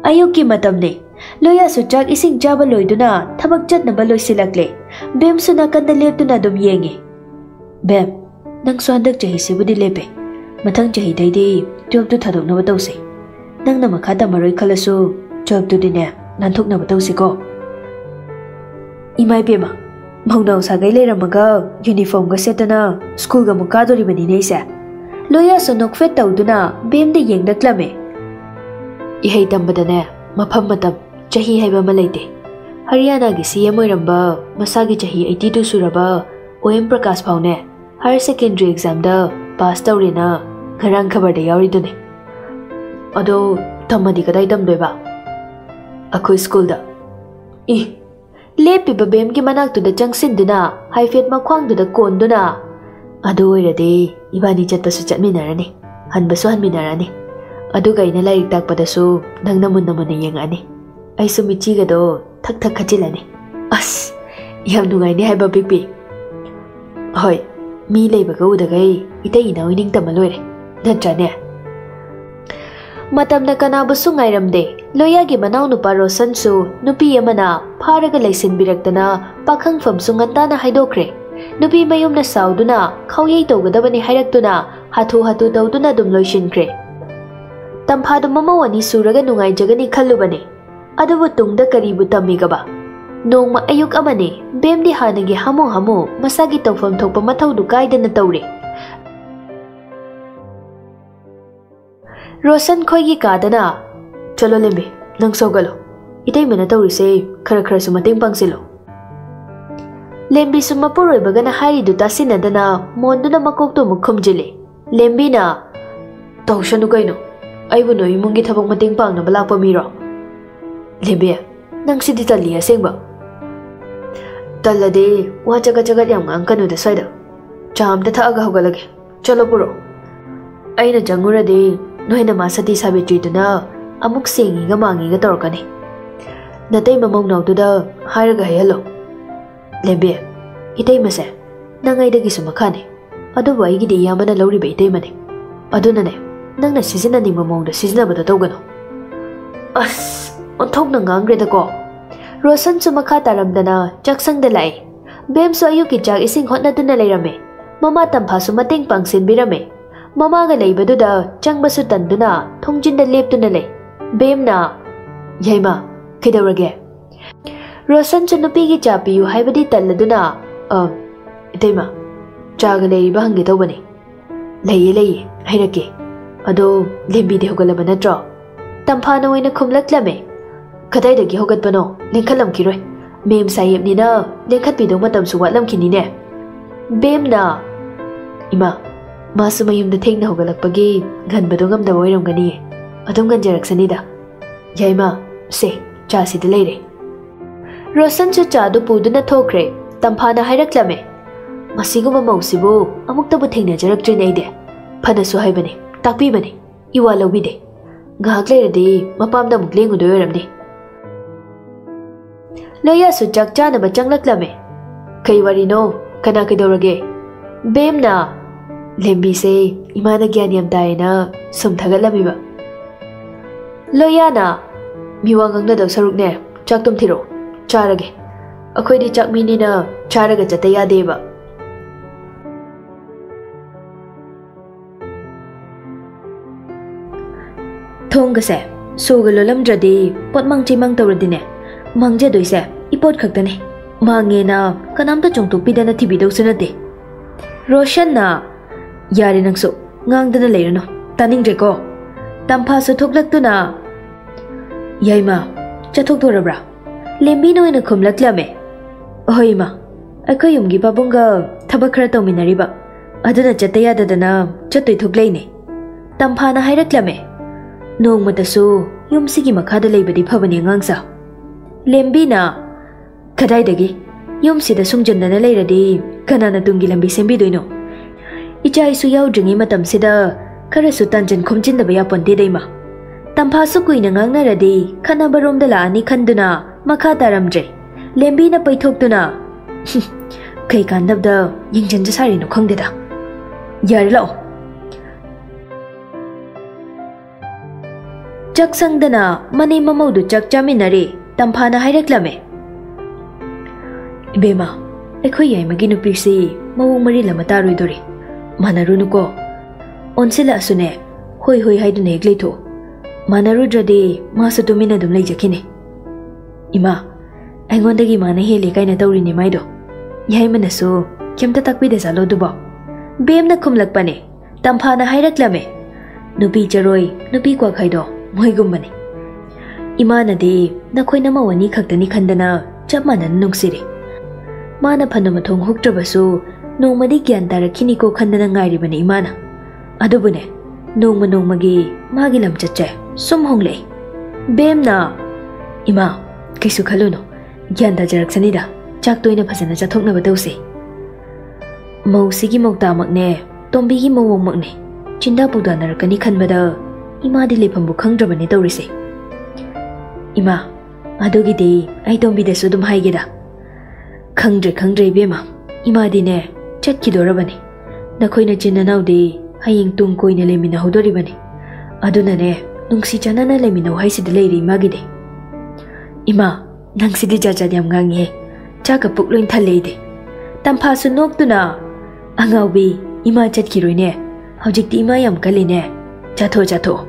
Ayuki matamne. Loya su chak ising jaba loiduna thabak chatnaba loisilakle. Bem su nakanda leptuna dum yengi. Bem, nang su handak chahi sibudi lepe. Mathang chahi daidi 12 tu thadoknaba tawse. Nang na makha tamaroi khalasu 12 tu dine nanthoknaba tawse ko. Imai pema. Maunau sagai leiramaga uniform ga setana school ga mukadori bani neisa. Loya su nokfet tawduna bem de yengdaklame. Ihai tambadane mafam matam chahi haiba malaite. Haryana gi CM oiramba masagi chahi 82 suraba OM Prakash Paune higher secondary exam da pass tawrena garang khabar da yauri dune. Ado tamadi kadai damdoiba. Akoi school da. Lepi babem ki manak tu da jangsin duna haifet makwang tu da kon duna. Ado oirade ibani chatpasu chatminarani. Hanbasu hanminarani. Aduga ina lairik takpadasu nang namun yengani. Ay sumichiga do thak thak khachilani. As yam nungai ni haiba pipi. Hoi, mi leibaga udagai itai ina oining tamaloire. Natrane. Matamna kanabusu ngairamde. Loya gi manau nupa Rosan su nupi yamana pharaga laisin biraktana pakhang famsu ngantana haidokre. Nupi mayum na sauduna khawyai tawgadabani hairaktuna hatu tawduna dum loishinkre. Tamphadu mamawani suraga nungai jagani khallubane. Adubu tungda karibu tamigaba. Nongma ayuk amane bemdi hanagi hamu masagi tawfam thokpa mathaudu kaidana tawre. Rosan khoigi kadana chalo lembe nang sogalo. Itai mana tawrise khara sumating pangsilo. Lembi sumapuroi bagana haridu tasinadana monduna makokto mukhumjile. Lembi na tawshanu kaino. Aibu no imungi thabak mating pang na balak pamiro. Lembe, nang sidi tali asengba. Talade, wajaga yam angkanu da saida. Cham da thaaga hogalage. Chalo puro. Aina jangura de noina masati sabitri duna amuk sengi ga mangi ga torkani. Natai mamong nautu da hairaga hayalo. Lembe, itai mase. Nangai dagi sumakane. Adu wa igi de yamana lauri ba itai mane. Aduna ne. Nang na sizina ni mamong da sizina ba da tawgano. As, onthok na ngangre da ko. Rosan sumakha taramdana jaksang da lai. Bem so ayuki jag ising hotna duna lairame. Mama tampha sumating pangsin birame. Mama ga laibadu da changba su tanduna thongjin da leptuna lai. Bem na yaima kidawrage. Rosan su nupi gi chapiyu haibadi talladuna itaima chaga leiba hangi tawbane. Laiye hairake. Ado lembi de hogalaba natro. Tamphana oina khumlaklame. Kadai dagi hogatbano lengkhalam kiroi. Mem sayep ni na lengkhat bidong matam su watlam kini ne. Bem na ima masu mayum da thengna hogalakpagi ganbado ngamda oiramgani. Adum ganjaraksani da. Yaima se cha si de leire. Rosan chu cha du puduna thokre. Tamphana hairaklame. Masiguma mausibu amuktabu thengna jaraktre neide. Phana su haibane. Takpi bane, iwa lawide. Ngahak leiradi mapamda muklengu do yoramni. Loya su chak chana ba changlaklame. Kai warino kana kidorage. Bem na lembi se imana gyani am daina sumthagalami ba. Loya na miwangang na daw sarukne chak tum thiro charage. Akhoi di chak mini na charaga chataya deba. Thongase sugalo lamdradi pot mangchi mang tawradine mangje doise ipot khaktane mange na kanamta chongtuk pidana thibidau sunate. Roshan na yare nangso ngangdana leirano taningre ko. Tampha su thoklaktuna yaima chathok dorabra. Lembi no ina khumlaklame. Hoima akhoi yumgi babunga thabak khara tawminariba aduna chataya dadana chatoi thokleine. Tampha na hairaklame. Nong matasu yum sigi makhada leibadi phabani ngangsa. Lembi na kadai dagi yum sida sungjandana leiradi kanana tungi lambi sembi doino. Icha isu yaudringi matam sida karasu tanjan khomjindaba yaponte deima. Tampha su kuina ngangnaradi khana baromda laani khanduna makha taramdre. Lembi na paithoktuna kai kandabda yingjan jasari no khongdeda. Yare lao. Chak sangdana mani mamaudu chak chaminari Tampana haireklame. Ibema, ekhoi yaimagi nupisi mawong mari lama taroidori. Manarunuko. Onsila asune, hoi hoi haiduna hegleitho. Manarudrade masu tumina dum leijakine. Ima, aingondagi mana heli kaina taurini maido. Yaimanasu kemta takpide zalo duba. Bemna kumlakpane. Tampana haireklame. Nupi charoi, nupi kwa khaido, moigumbane. Imana de nakoina mawani khaktani khandana chap manan nungsiri. Mana phanamathong huktrabasu nongmadi gyan tarakini ko khandana ngairibane imana. Adubune nongma nongmagi magi lamchatche sum hongle. Bemna ima kaisu khaluno gyan da jaraksanida chak toina phasana chathokna badause. Mausigi mokta makne tombigi mawong makne chinda puda narakani khanbada ima di lephambu khangdrabane tawrise. Ima, adogi de ai tombi de sudum haigeda. Khangdre bema. Ima dine chatkidorabani. Nakoina chinanau de haying tung koina lemina hodoribani. Aduna ne nungsi chanana lemina haisi de leiri magide. Ima, nangsi di jaja yam ngangi. Chaka pukloin thaleide. Tampha sunok tuna angaubi ima chatkiroine. Hojikti ima yam kaline. Chatho.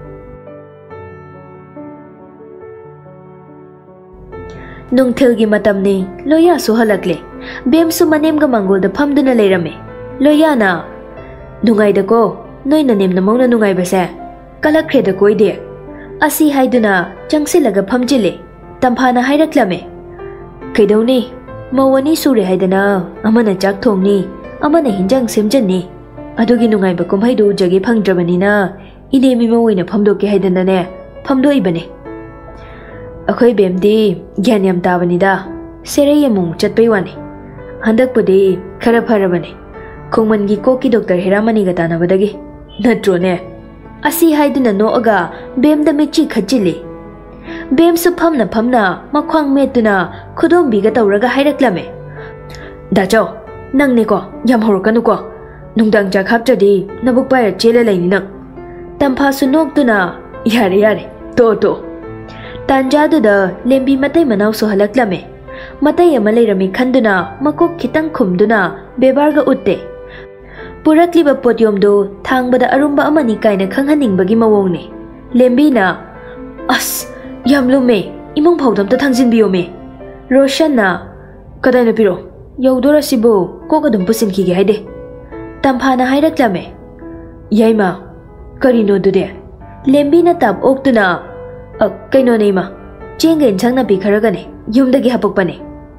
Nungthilgi matamni loya su halakle. Bem su manem ga mangol da phamduna leirame. Loya na nungai da ko noi na nem na mauna nungai base. Kalakre da koi de. Asi haiduna changsilaga phamjile. Tamphana hairaklame. Kaidawni mawani sure haidana amana chak thongni amana hinjang semjanni. Adugi nungai ba kumhaidu jagi phangdrabanina inemi mawoina phamdoke haidana ne phamdoibane. Akhoi bemdi gyan yam tabanida serei amung chatpai wani handak pudi khara pharabane khongmangi koki doctor heramani ga tanabadagi natro ne asi haiduna no aga bemda mechi khachili bem su phamna makhwang metuna khudom ga tawraga hairaklame da chau nang ne ko yam horokanu ko nungdang ja khapchadi nabuk paira chele laini nang tampha su noktuna yare to Tanjaduda lembi matai manau so halaklame. Matai amalirami khanduna makok kitang khumduna bebarga utte. Purakliba potyom do thangbada arumba amani kaina khanghaningbagi mawongni. Lembi na as yamlume imong phaudam ta thangjin biome. Roshan na kadai na piro yaudora sibo kokadum pusin khige haide. Tamphana hairaklame. Yaima karino dude. Lembi na tab oktuna kaino neima chenga inchang na pikharagane yumdagi hapokpane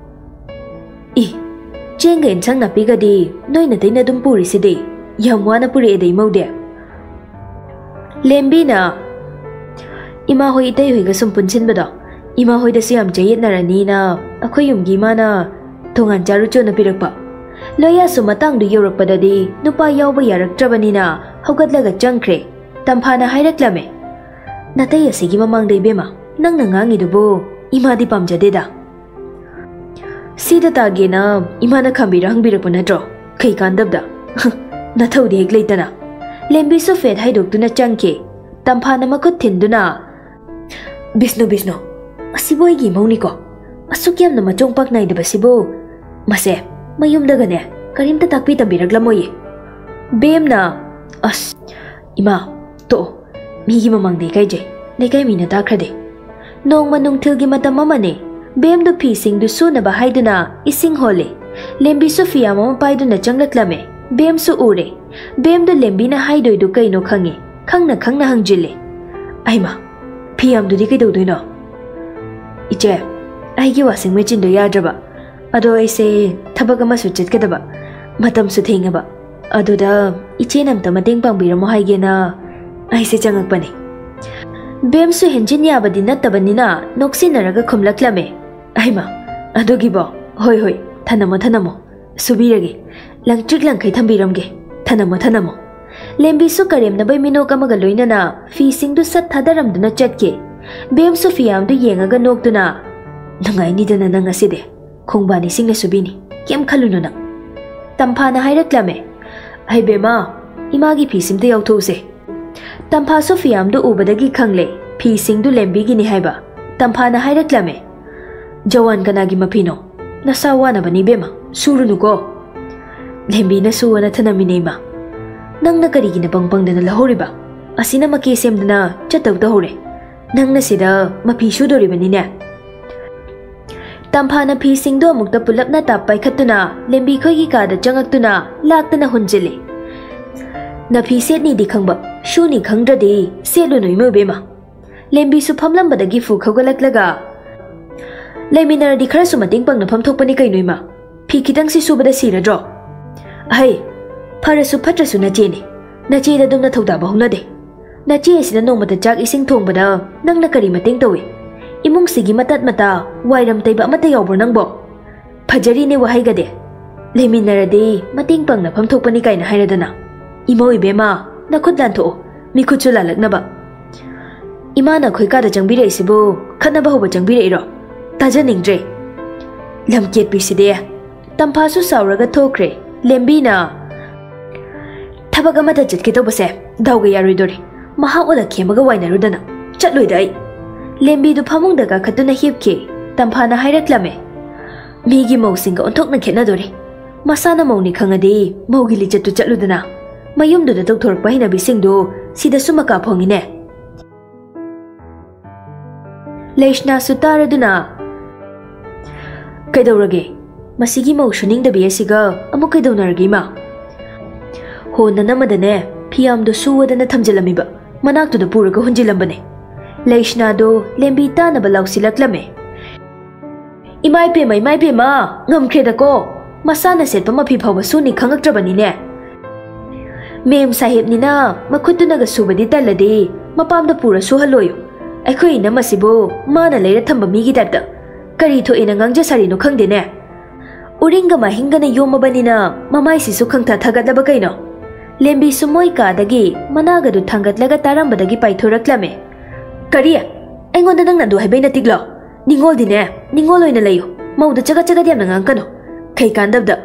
I chenga inchang na pigadi noina teina dum puri sidi yamwana puri edei maude lembi na ima hoi itei hoi ga sumpun sinbada ima hoi da siam jayet narani na akhoi yumgi mana thongan charu chona pirakpa loya su matang du yorakpadadi nupa yawba yaraktrabani na hogatlaga changkhre tamphana hairaklame Natai asigi mamang de bema nang nangangi dubo ima di pamjadeda Sida tagena ima na khambira hangbira punatro kai kandabda nathau de hegleitana lembi so fet haidokduna changke tamphana makut thinduna Bisnu asiboi gi mauni ko asukyam na machong pak nai de basibo mase mayumdaga ne karimta takpi tambiraglamoye bemna as ima to Migi mamang de kai je ne kai mina ta khrade nong manung thilgi matam amane bem do phi sing du suna ba haiduna ising hole lembi sofia mama paiduna changlaklame bem su ure bem do lembi na haidoi du kai no khange khangna hangjile aima phiam du di kai do doino iche ai gi washing machine do yadraba ado aise thabaga ma su chetkadaba matam su thengaba adoda iche nam tamateng pangbiramo haigena Aise changakpane Bem su henjin yabadi nattabanina noksinaraga khumlaklame Aima adogibo hoi thanamo subirage langtrik langkai thambiramge thanamo lembi su karemna bai minok amaga loinana fi singdu sat thadaramduna chatke bem su fiam du yengaga nokduna nangai ni dana nang aside khongbani singna subini kem khaluno na tamphana hairaklame ai bema imagi fi simte yauthose Tampha Sofiam do ubadagi khangle Phi Singh du lembigini haiba Tamphana hairaklame Jawan kanagi mapino Nasawana bani bema Surunuko Lembi na suwana thanaminema Nang nakarigina pangpangdana lahoriba Asina makisemdana chatawda hore Nang nasida mapi sudoribanine Tamphana Phi Singh do amukta pulapna tapay khatuna lembi khoigi kada changaktuna laktana hunjile Na phi set ni di khangba shu ni khangdradi selu noi mo bema lembi su phamlambadagi fu khogalaklaga leiminar di khara su mating pangna phamthokpani kai noima phi kitang si subada siradro ai phare su phatra su na cheni na che da dum na thauda ba hona de na che sina nongmata chak ising thongbada nang na kari mating tawi imung sigi matat mata wairam taiba mata yawbor nangbo phajari ne wahai gade leminaradi mating pangna phamthokpani kai na hairadana Imo ibema na khudlan tho mi khudchu lalaknaba Ima na khoika da jangbire isibu khanaba hoba jangbire iro taja ningdre lamket piside Tampha su sauraga thokre lembi na thabaga mata jatke to base dawga yaruidori maha oda khemaga wainarudana chatloi dai lembi du phamung daga khatuna hipke Tampha na hairaklame migi mausinga onthokna khena dori masana mauni khangadi maugi lijatu chatludana Mayum do the doctor Paenubi Yaikhom sida sumaka phongine Laishna sutara duna Kaidorage Masigi motioning the biasiga amuk kaidonaragi ma Ho nanamadane Piam do suwadana thamjalamiba Manak to the puraga hunjilambane Laishna do lembita na balaw silaklame Imay pe ma ngam kreda ko Masana set pa mapi phawa suni khangaktrabanine Mem sahib nina makhutunaga subadi taladi mapamda pura suhaloyo Aikhoi na masibo mana leira thamba migi tapta kari tho ina ngangja sarino khangdene Uringa mahingana yomabanina mamai sisu khangtha thagadaba kaino Lembi sumoi ka dagi managa du thangatlaga tarambadagi paithoraklame Kariya aingonda nang nadu haibai natiglo Ningol dine ningol oina layo mauda chaga yamna ngangkano kai kandabda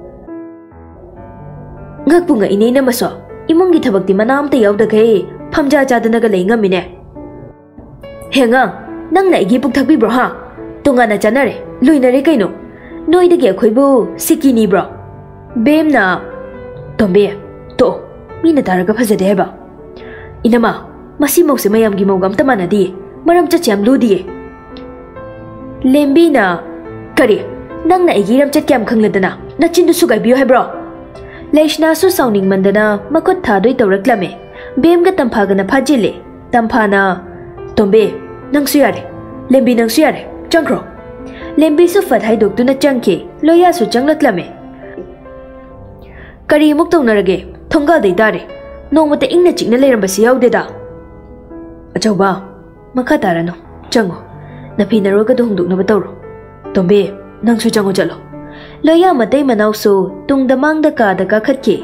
Ngakpunga inay na maso, imong gitabagti manam tayaw dagay, pamja chadanaga lay ngamine. Hengang, nang naigipog tagbi bro ha, tunga na chanare, luy na rin kayo no. Noy dagi ako'y bu, sikini bro. Bem na, tombe, to, minataraga pa sa deba. Inama, masimaw si mayam gimawgam tama na di, maram chatyam ludi. Lembi na, kari, nang naigiram chatyam kangladana, na chindusugay biyo hai bro. Laishna su sauning mandana makut thadoi tawraklame bem ga Tampha na phajile Tampha na tombe nang suyare lembi nang suyare changkro lembi su fathai doktu na changke loya su changlaklame kari muk tonarage thongal dei dare nongmata ingna chikna leiramba si yaudeda achauba makha tarano chango napi naroga dongduk na batawro tombe nang su chango chalo Loya matay manaw so tung damang daka khatke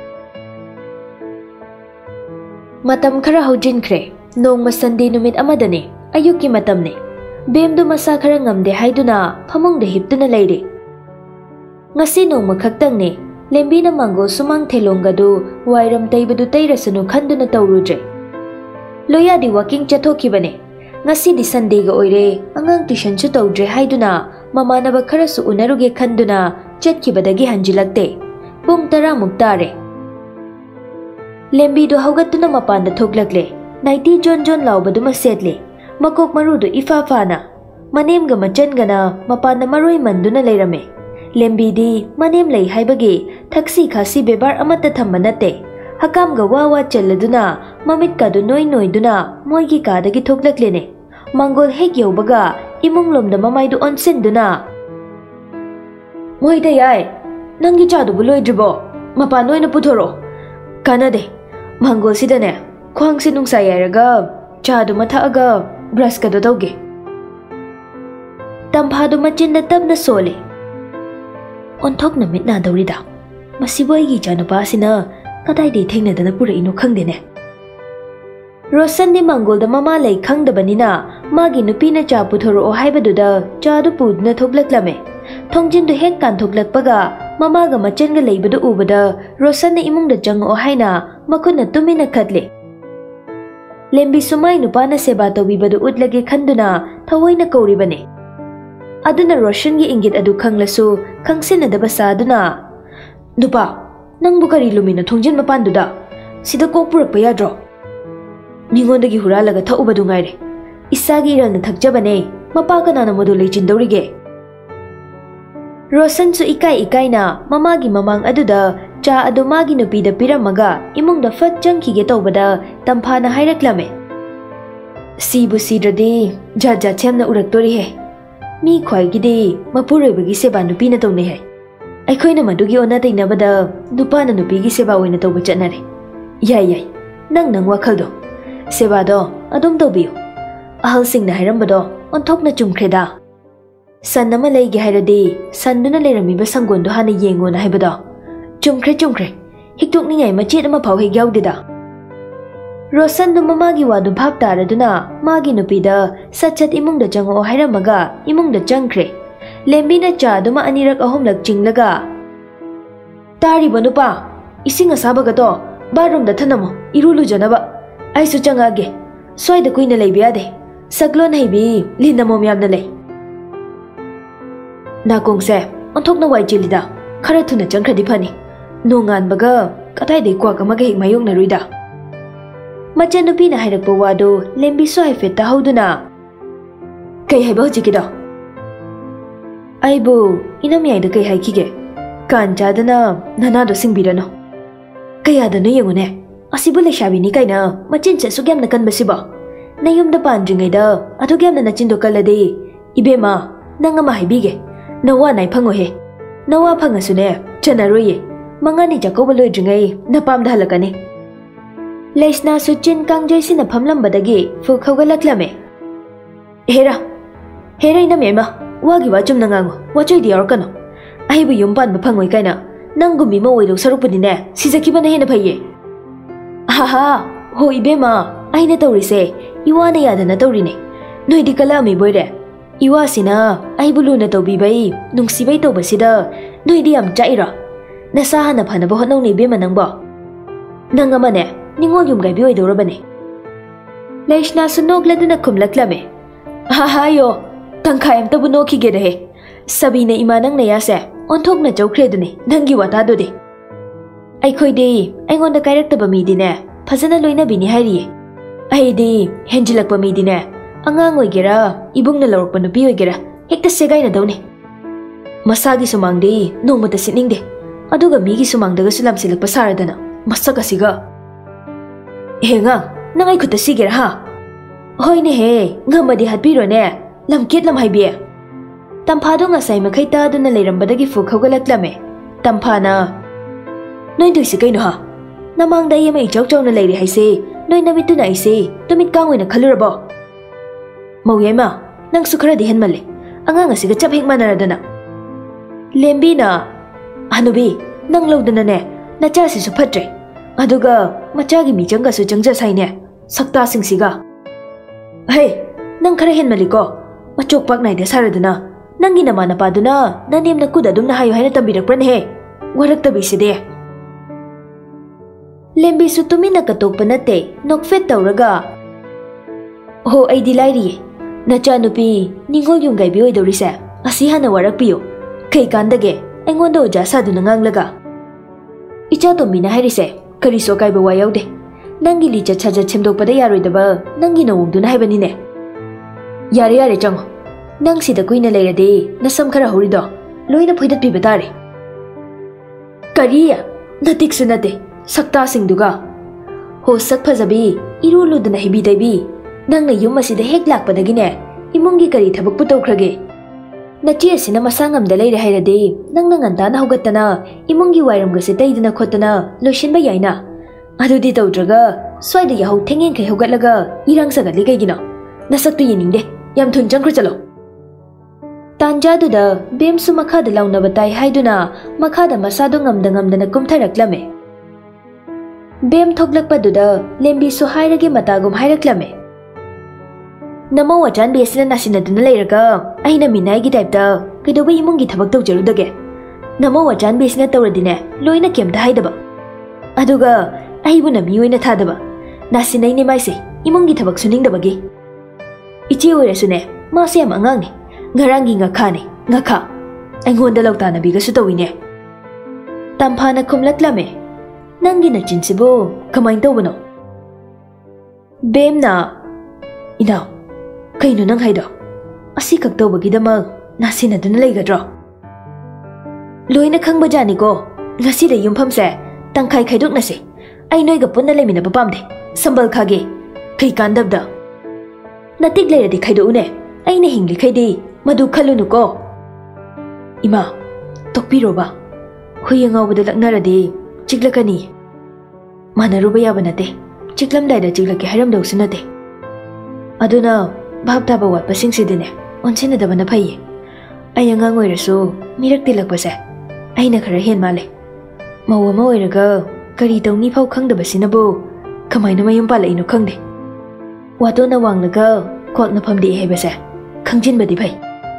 Matam khara haujin kre nong masande numit amadane ayuki matamne bem do masa khara ngamde haiduna phamong de hiptuna leire ngasi nong makhaktang ne lembi na mango sumang thelonga do wairam taibadu tairasunu khanduna tawruje Loya di walking chathokibane ngasi di Sunday ga oire angang tuition chu tawdre haiduna Mamanaba kharasu unaruge khanduna chatkibadagi hanjilakte pung 10 muktare Lembi do haugatuna mapanda thoklakle naiti jon laubaduma setle makok marudu ifafana manemga machangana mapanda maroi manduna leirame Lembi di manem lei haibagi thaksi khasi bebar amata thammanate hakamga wawa challaduna mamitka du noi duna moigi kadagi thoklaklene Mangol hek yaubaga imung lomda mamaidu onsen duna Moida yai nangi chadu buloi dribo mapa noi na puthoro kanade Mangol sidane khwang sinung sayaraga chadu matha aga brush ka do doge Tampha du machin na tab na sole onthok na mit na dawrida masiboi gi chanu pa sina kadai de thengna dana pura inu khangdene Rosan di Mangol da mama lay khangdabanina magi nupina cha puthoro haibaduda cha du pudna thoklaklame thongjin du hek kan thoklakpaga mama ga machenga leibadu ubada Rosan na imung da jang o haina makuna tumina khatle lembi sumai nupana seba tawibadu utlage khanduna thawoina kauribane. Aduna Roshan gi ingit adu khanglasu khangsinadaba saduna. Nupa, nangbu kari lumina thongjin mapanduda. Sida kok purakpa yadro. Ningondagi huralaga thaubadu ngaire. Isagi iralna thakjabane. Mapa kanana modu leichindaurige. Roshan su ikai na mamagi mamang aduda cha adu magi nupida piramaga imungda fat jangkhige tawbada tampana hairaklame. Sibu sidradi jaja chemna uraktori he. Mi khwaigidi mapuroibagi seba nupina tawne he. Aikhoina madugi ona tainabada nupana nupigi seba oina tawba chatnare. Yai nang wakhaldo seba do adum tawbiyo. Ahal singna hairambado onthokna chumkhreda. San nama leige hairadi sanduna leiramiba sangondo hana yengona haibado. Chumkre hiktukningai machet ama phau hek yaudida. Roshan du mamagi wadu bhap taraduna magi nupida sachat imungda chango hairamaga imungda changkre. Lembina cha duma anirak ahomlak chinglaga. Tari banupa ising asabaga to barum da thanamo irulu janaba. Aisu changage swaida kuina leibiyade. Saglon haibi linamo myamna lei. Nakongse onthokna wai chilida khara thuna changkhadi phani. Nongan baga katai de kwa kamaga hik mayong na ruida. Machanupi na hairakpa wado lembi so haifet ta hauduna. Kai haiba hojikida. Aibu inamiyai da kai haikige. Kan chadana nanado singbirano. Kayadano yengune. Asibu Laishrabi ni kaina machin che sugyam na kanbasiba. Nayum da pandringai da adugyam na nachindo kalade. Ibema nangama haibige. Nawa nai phango he. Nawa phangasune chanaroye. Mangani jakoba loidringai napamda halakane. Laishna suchin kangjai sina phamlambadagi fu khawgalaklame. Hera inamyema wagi wachum nangango wachoi di orkano. Aibu yumpan baphangoi kaina nangumi ma oido sarupudine sijakibana hena phaiye. Haha ho ibema aina tawrise iwana yadana tawrine. Noidi kalami boire. Iwa sina aibu luna tawbibai nungsibai tawbasida noidi yam chaira. Nasa hana phanaba hotnaw ne bema nangba. Nangamane ningol yumgaibi oidorabane. Laishna sunogladuna khumlaklame. Haha yo tangkhai amtabu nokhige rehe. Sabina imanang na yase onthokna chawkhredune nangi watado de. Aikhoide aingonda kairaktaba midine phajana loina bini hairiye. Aidi henjilakpa midine angang oigera ibungna lawrkpa nupi oigera hekta segaina dawne. Masagi sumangde nomata sitningde aduga migi sumangdaga sulamsilakpa saradana masaka siga. Henga nangai khuta sigera ha. Hoine he ngamadi hatpirone lamket lam haibiye. Tamphado ngasai makhai taduna leirambadagi fu khawgalaklame. Tamphana noi duisi kaino ha. Namangda yema ichawchawna leiri haise noi namituna aise tumit kangoina khalurabo. Mauyema nang sukharadi henmalle angang asiga chap hek manaradana. Lembina Paenubi nang lawdana ne nacha sisu phatre aduga machagi michanga su changja saine sakta singsiga. Hey nang khara henmaliko machok pak nai de saradana nangi namana paduna nanem na kuda dum na hayo haina tambirakpran he warak tabiside. Lembi su tumina katokpa nate nokfet tawraga. Ho aidi lairiye nacha nupi ningol yumgaibi oidorise asi hana warakpiyo kai kandage aingonda oja saduna nganglaga. Icha tombina hairise kariso kaiba wayaude nangi licha chaja chemdokpada yaroidaba nangi nawungduna haibanine. Yare chango nang sida kuina leirade nasam khara horido loina phoidatpiba tare. Kariya natiksu nate sakta singduga. Ho sak phajabi iruluduna hibidaibi nangna yum asida hek lakpadagine imungi kari thabakpu tawkhrage. Nachi asina masangamda leire hairade nangna ngantana hogattana imungi wairamgase taidana khotana loishinba yaina. Adudi tawdraga swaida yahau thengeng khai hogatlaga irang sagatli kaigino nasaktu yeningde yam thun changkhra chalo. Tanjaduda bemsu makhada launa batai haiduna makhada masado ngamdana kumtharaklame. Bem thoklakpaduda lembi su hairage matagum hairaklame. Namo wajan besina nasinaduna leiraga aina minai gi typeta kaidoba imungi thabak tawjarudage. Namo wajan besina tawradine loina kemta haidaba. Aduga aibuna miyoina thadaba nasinai ne maise imungi thabak suning-dabagi. Ichi oirasune, mase yam angang ni, ngarangi ngakha ni, ngakha. Aingonda lautanabigasu tawine. Tamphana khumlaklame, nangi nachinsibo kamain tawbano? Bem na, inaw, kaino nang haido? Asi kag tawbagidamag nasinaduna laygadro. Loina khangba jani ko, ngasida yumphamse tangkai khaidok nasi. Ai noiga punna lemina papamde, sambal khage, kai kandabda. Natik leradi khaidok ne, ai na hingli khaidi, madu khalunu ko. Ima, tokpiro ba? Huyang awbada laknaradi, chiglakani. Manaruba yaba nate, chiklamdayda chiglaki haramdaw sunate. Aduna, bhab taba watpa singsidine, onsinadaba na phayi. Ay angang oirasu, mirak tilakpase, ay na khara hen male. Mawa ma oiraga, kari tawni phaw khangdaba sinabu, kamay na mayum pala ino khangde. Wato na wanglaga, kwak na phamdi hebase, khangjin badi phay.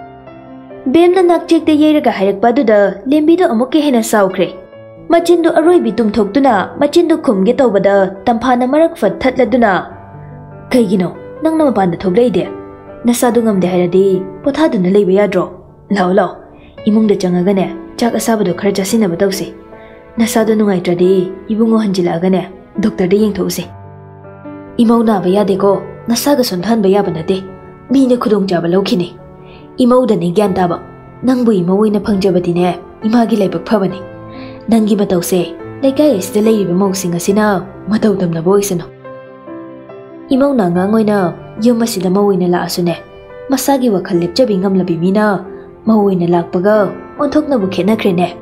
Bem na nakchek de yeraga hayakpa duda, lembido amuke hena saukre. Machindu aroi bitum thokduna, machindu khumge tawbada, tamphana marak fat thatladuna. Kaigino, nang na mapanda thogleide. Nasadu ngamde hairadi, pothaduna leiba yadro. Lao lao, imungda changagane, chak asabado khara chasinaba tawsi. Nasadu nungaitradi, ibungo hanjilagane, doctor de yengthose. Imau naba yadeko, nasaga sonthanba yaba nate, mine khudong jaba laukini. Imau da ni gyan taba, nangbu imau ina phangjabadine, imagi laibak phabani. Nangi matawse, laikai asida leiriba mausing asina, mataw damnaba oisano. Imau na ngangoina, yum asida mawina laasune, masagi wakhal lepchabi ngamlabi mina, mawina lakpaga, onthoknabu khenakrene.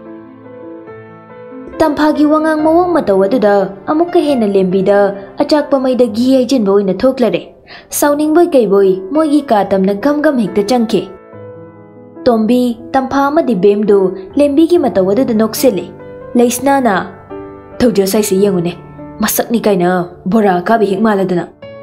Tamphagi wangang mawang mataw aduda, amukka hena lembida, achakpa maida gi aijinba oina thoklare. Sauningboy kaiboy, moigi katamna gam hekta changke. Tombi, tampha amadi bemdo, lembigi mataw aduda noksele. Laisnana, thawja saisi yengune, masak ni kaina, bora kabi hikmaladana.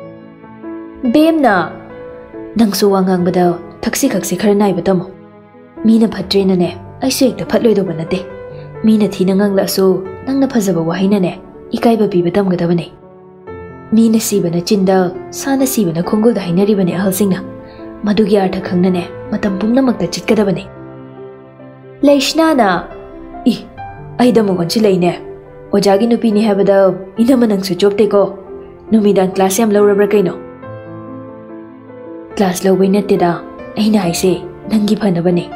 Bemna, nangsu wangang bada, thaksi khaksi khara nai batamo. Mina phatrena ne, aisu ekta phatloidoba nate. Mina thina ngangla so, nangna phajaba wahaina ne, ikaiba piba tamgadabane. Mina sibana chinda, sana sibana khongulda hainaribane ahalsingna. Madugi artha khangnane, matam pumnamakta chitkadabane. Laishnana, aida mogonchi leine. Ojagi nupini habada, inama nangsu chopteko. Numidang class yam lawrabra kaino. Class lawbay natida, aina haise, nangi phanabane.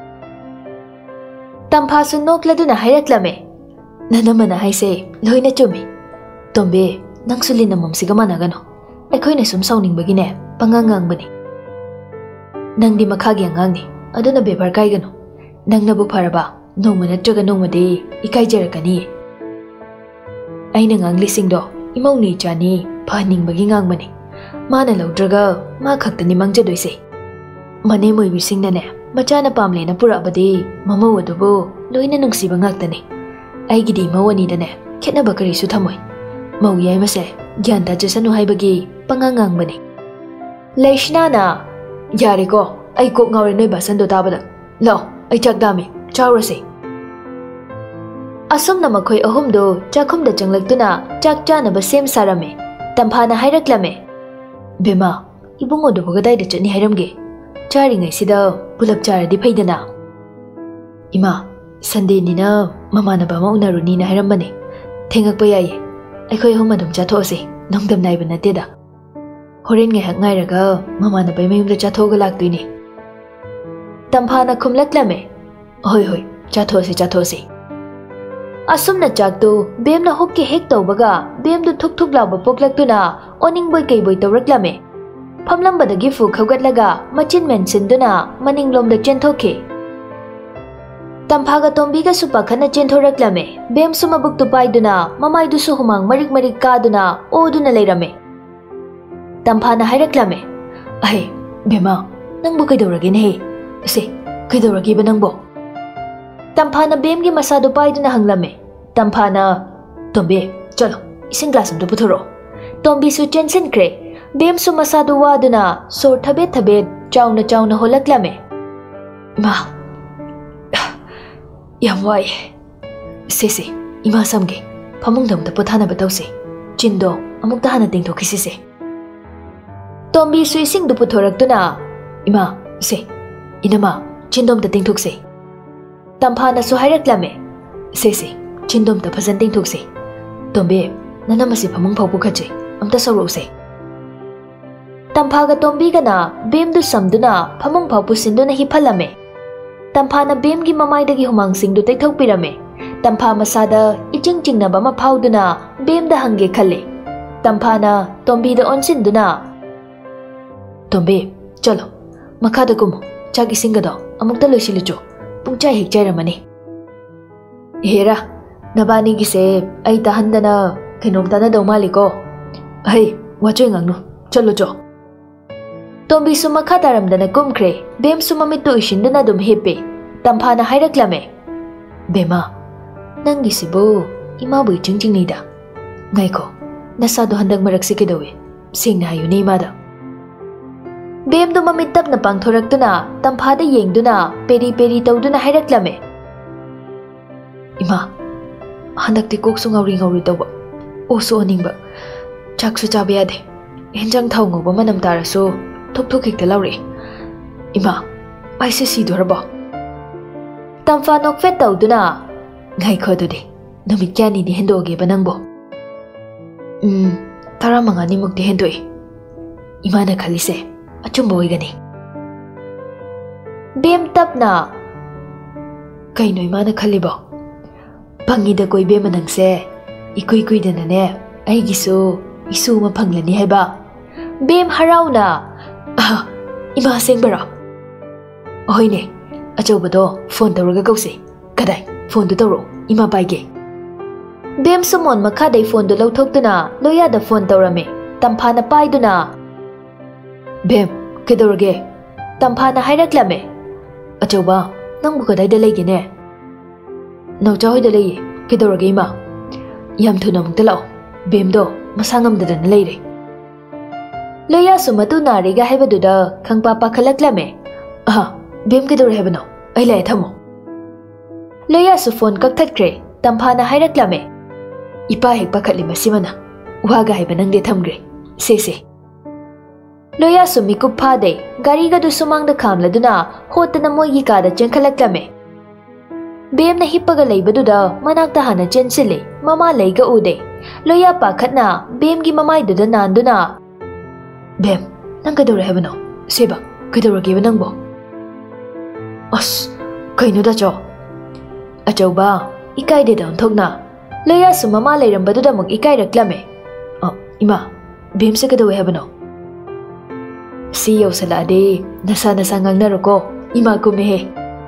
Tamphasu nokladuna hayraklame. Nanamana haise, loina chumi. Tombe, nangsulin na mamsiga managano. Akoy na sumsawning bagine, pangangang bani. Nang di makhagi angang ni, aduna bebar kay gano. Nang nabu paraba, nung manatraga nung madi, ikay jarakani. Ay nang lising do, imaw ni chani, paning bagingang bani. Mana lawdraga, makakta ni mangjadoy si. Mane mo'y bising na ne, machana pamle na pura badi, mamawa dubo, loy na nung siba ngakta ni. Ay gidi mawani na ne, kena bakari su tamoy. Mawiyay mase, gyan ta jasano hay bagi, pangangang bani. Laishnana, yari ko, ay kok ngawin no'y basando tabada. Lo, ay chagdami, chawrasi. Asum na makoy ahumdo, chakum da changlagtuna, chakcha na basim sarame. Tamphana hayraklame. Bema, ibungo do bagaday da chani hayramge. Chari ngay sida, pulap chara di paydana. Ima, Sunday nina, mama na ba maunaruni na hayrambane. Tengak pa yaye, ay koy humadong chatose, nung damnay ba natida. Horin ngay hak ngay raga, mama na ba'y mayumda chatoga lakto ini. Tamphana kumlaklame. Hoy, chatose. Asum na chakto, bem na hokki hek taw baga, bem du thuk lawba poklakto na, oning boy kay boy tawraklame. Pamlamba da gifu khawgatlaga, machin mention duna, maninglom da chentoke. Tamphaga tombiga supakana chentoraklame, bem sumabuk tupay duna, mamay du suhumang marik ka duna, o duna layrame. Tamphana hayraklame. Ay, bema, nangbo kay dawragin he. Kasi, kay dawragi ba nangbo? Tamphana bem gi masado pay duna hanglame. Tamphana, Tombi, chalo, isang glass amto puthuro. Tombi su chensen kre. Bem su masado waduna, so thabet, chawna holaklame. Ma, yamway. Sisi, ima samge, pamungdam da puthana batawse. Chindo, amuk tahana tingto kisise. Tombi su ising du puthoraktuna ima se inama chindom ta tingthukse Tampha na su haireklame se chindom ta phazan tingthukse Tombi nanama si phamung phau pukhache amta saurose Tampha ga Tombi ga na bem du samduna phamung phau pusinduna hi phalame Tampha na bem gi mamai dagi humang sing du taithok pirame Tampha masada iching chingna bama phauduna bem da hange khale Tampha na Tombi da onsinduna Tombi chalo makhada kum chagi singado amukta loisilucho pungcha hek jairamani hera nabani gi se ai ta handana kainom ta na do maliko ai wachoi ngangnu chalo cho Tombi su makhada ramdana kumkhre bem su mamitu ishinduna dum hepe Tampha na haireklame bema nangi sibo ima bui chingching nida ngaiko nasa do handak marak sikidawe singna hayu ni mada Bem du mamit tap na pangthoraktuna Tampha da yengduna peri peri tawduna haireklame Ima handakti koksu ngauri tawba osu oningba chaksu chaba yade henjang thau ngoba manam tarasu thok thok hekta laure Ima aise si dorba Tampha nokfet tawduna ngai khodudi namit kyani di hendoge banangbo tara mangani mukti hendoi Ima na khalise achumba oigani bem tapna kaino imana khalibo pangi da koi bem nangse ikui kui dana ne ai gisu isu ma phanglani haiba bem harauna ima sengbara oine achobado phone tawraga gause kadai phone du tawro ima paige bem sumon makha dai phone du lauthokduna loya da phone tawrame Tampha na paiduna Bem, kedorge. Tampha na haireklame. Achoba, nangbu kadai da leige ne. Naucha hoi da lei, kedorge ima. Yam thuna mukta lao. Bem do, masangam da dan leire. Loya sumatu nariga haibaduda khangpa pakhalaklame. Bem kedor hebano. Ai lai thamo. Loya su phone kakthakre. Tampha na haireklame. Ipa hek pakhatlima simana. Waga haibanang de thamgre. Se. Loya su mikup phade gari ga du sumang da khamladuna hotana moigi ka da chenkhalakame Bem na hippaga leibaduda manakta hana chensile mama leiga ude Loya pakhatna bem gi mamai du da nanduna Bem nang kadore hebano seba kadore ge banangbo As kaino da cho Achoba ikai de don thokna Loya su mama leirambaduda muk ikai raklame Ima bem se kadore hebano Si yaw salade nasa ngangnaroko ima kumehe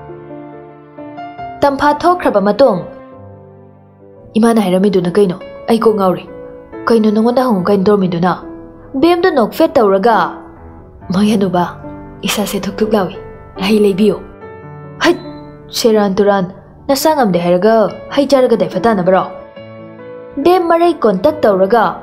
Tampha thokraba matong Ima na hairamiduna kaino ai ko ngauri kaino nongonda hong kain dormiduna bem do nok fet tawraga mayanuba isa se thuk lawi ai leibiyo hai seran turan nasa ngamde hairaga hai jaraga dai fatana bro bem marai contact tawraga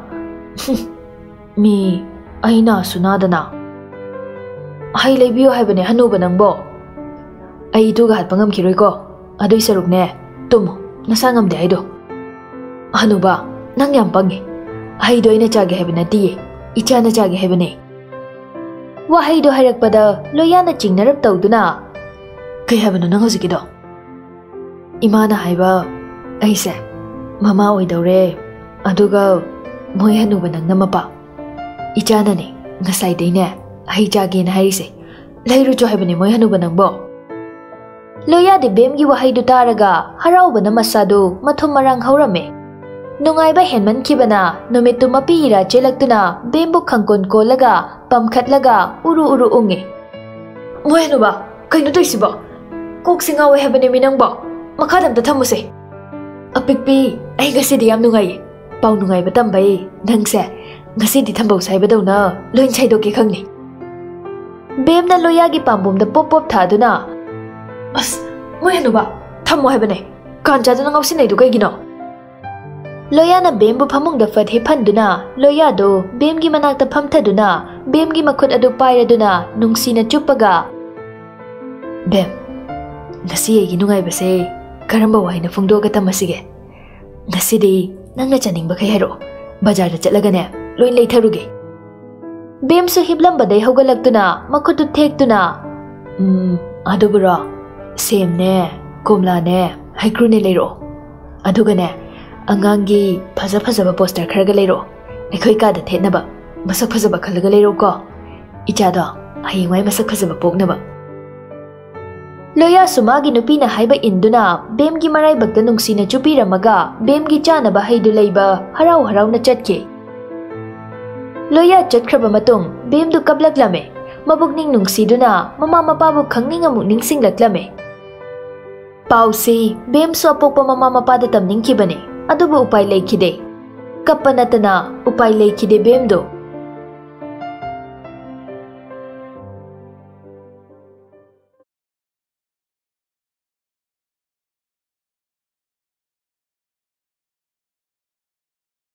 mi aina sunadana Hai leibiyo haibane hanuba nangbo ai duga hat pangam khiroi ko adoi sarukne tum nasangam de aido hanuba nang yam pangi ai do ina chage haibana ti ichana chage haibane wa hai do hairak pada loyana chingnarap tawduna kai haibana nang hojikido imana haiba aise mama oidore aduga moi hanuba nang namapa ichana ne ngasai deine Hai jage na haise lairu jo haibane moi hanuba nangbo Loya de bem gi wahai du taraga harau bana masadu mathum marang haurame nungai ba henman kibana numitu mapira chelaktuna bembu khangkon ko laga pamkhatlaga uru unge moi hanuba kaino toisiba kok singa we haibane minangbo makhadam ta thamuse apikpi ai gasi di yam nungai pau nungai ba tambai nangse ngasi di thambau sai badona loin chai do ke khangni Bem na loya gi pambum da pop thaduna As moi hanuba thammo haibane kancha da ngausi nei du kai gino Loya na bem bu phamung da fat hephanduna loya do bem gi manak ta phamthaduna bem gi makhut adu pairaduna nungsi na chupaga Bem ngasi gi nungai base karamba waina phungdo ga tamasige ngasi de nangna chaning ba khai haro bazar da chatlaga ne loin lei tharuge Bemsu hiblambadai haugalakuna makhutu thekuna adubura semne komla ne haikru ne leiro adugane angangi phaja phajaba poster kharaga leiro ekhoi ka da thenaba masak phajaba khalaga leiro ko ichada hayengwai masak phajaba poknaba Loya sumagi nupina haiba induna bemgi marai bakta nungsina chupiramaga bemgi chanaba haidu leiba harau harau na chatke Loya chatkraba matung bemdu kablaklame mabukning nungsiduna mama mapabu khangning amuk ningsinglaklame Pausi bemsu apokpa mama mapada tamningkibane adubu upai leikhide kappanatana upai leikhide bemdo